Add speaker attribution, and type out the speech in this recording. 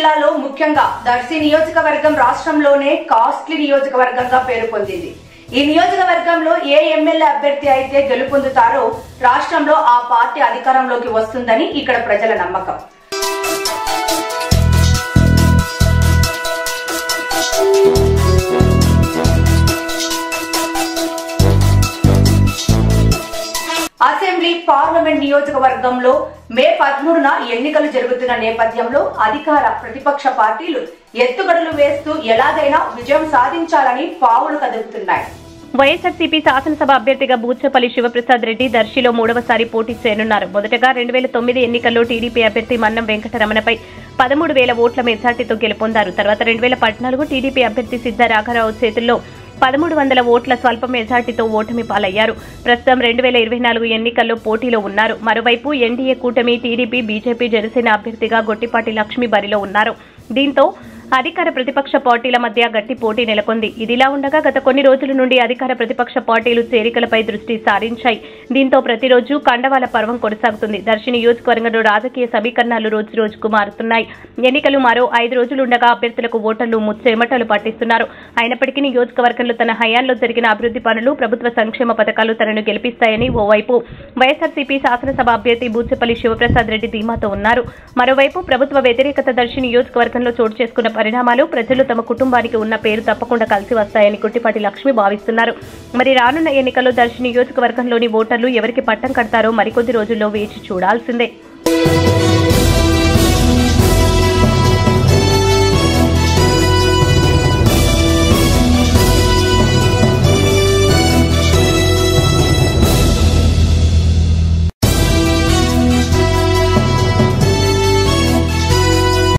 Speaker 1: జిల్లాలో ముఖ్యంగా దర్శి నియోజకవర్గం రాష్ట్రంలోనే కాస్ట్లీ నియోజకవర్గంగా పేరు పొందింది. ఈ నియోజకవర్గంలో ఏ ఎమ్మెల్యే అభ్యర్థి అయితే గెలుపొందుతారో రాష్ట్రంలో ఆ పార్టీ అధికారంలోకి వస్తుందని ఇక్కడ ప్రజల నమ్మకం. అసెంబ్లీ పార్లమెంట్ నియోజకవర్గంలో మే 13న ఎన్నికలు జరుగుతున్న నేపథ్యంలో అధికార ప్రతిపక్ష పార్టీలు ఎత్తుగడలు వేస్తూ ఎలాగైనా విజయం సాధించాలని పావులు కదుపుతున్నాయి.
Speaker 2: వైఎస్ఆర్సీపీ శాసనసభ అభ్యర్థిగా బూచపల్లి శివప్రసాద్ రెడ్డి దర్శిలో 3వసారి పోటీ చేయనున్నారు. మొదటగా 2009 ఎన్నికల్లో టీడీపీ అభ్యర్థి మన్నం వెంకటరమణపై 13,000 ఓట్ల మెజార్టీతో గెలుపొందారు. తర్వాత 2014 టీడీపీ అభ్యర్థి సిద్ధ రాఘరావు చేతుల్లో 1,300 ఓట్ల స్వల్ప మెజార్టీతో ఓటమి పాలయ్యారు. ప్రస్తుతం 2024 ఎన్నికల్లో పోటీలో ఉన్నారు. మరోవైపు ఎన్డీఏ కూటమి టీడీపీ, బీజేపీ, జనసేన అభ్యర్థిగా గొట్టిపాటి లక్ష్మి బరిలో ఉన్నారు. దీంతో అధికార ప్రతిపక్ష పార్టీల మధ్య గట్టి పోటీ నెలకొంది. ఇదిలా ఉండగా గత కొన్ని రోజుల నుండి అధికార ప్రతిపక్ష పార్టీలు చేరికలపై దృష్టి సారించాయి. దీంతో ప్రతిరోజు కండవాల పర్వం కొనసాగుతుంది. దర్శి నియోజకవర్గంలో రాజకీయ సమీకరణాలు రోజు రోజుకు మారుతున్నాయి. ఎన్నికలు మరో 5 రోజులుండగా అభ్యర్థులకు ఓటర్లు ముచ్చెమటలు పట్టిస్తున్నారు. అయినప్పటికీ నియోజకవర్గంలో తన హయాంలో జరిగిన అభివృద్ధి పనులు, ప్రభుత్వ సంక్షేమ పథకాలు తనను గెలిపిస్తాయని ఓవైపు వైఎస్ఆర్సీపీ శాసనసభ అభ్యర్థి బూచపల్లి శివప్రసాద్ రెడ్డి ధీమాతో ఉన్నారు. మరోవైపు ప్రభుత్వ వ్యతిరేకత దర్శి నియోజకవర్గంలో చోటు చేసుకున్న పరిణామాలు ప్రజలు తమ కుటుంబానికి ఉన్న పేరు తప్పకుండా కలిసి వస్తాయని గొట్టిపాటి లక్ష్మి భావిస్తున్నారు. మరి రానున్న ఎన్నికల్లో దర్శి నియోజకవర్గంలోని ఓటర్లు ఎవరికి పట్టం కడతారో మరికొద్ది రోజుల్లో వేచి చూడాల్సిందే.